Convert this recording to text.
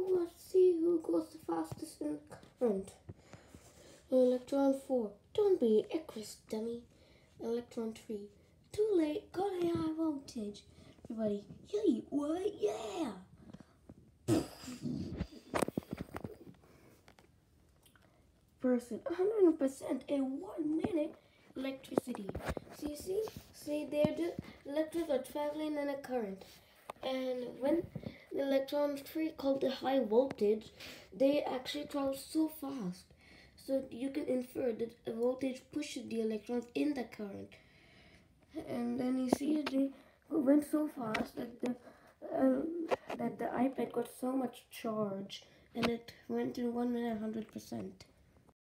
Let's see who goes the fastest in current. Electron 4. Don't be a Chris dummy. Electron 3. Too late. Got a high voltage. Everybody, yay, what? Yeah! Person 100% in 1 minute. Electricity. See, the electrons are traveling in a current. And when the electrons called the high voltage, they actually travel so fast. So you can infer that a voltage pushes the electrons in the current. And then you see they went so fast that the iPad got so much charge, and it went in 1 minute 100%.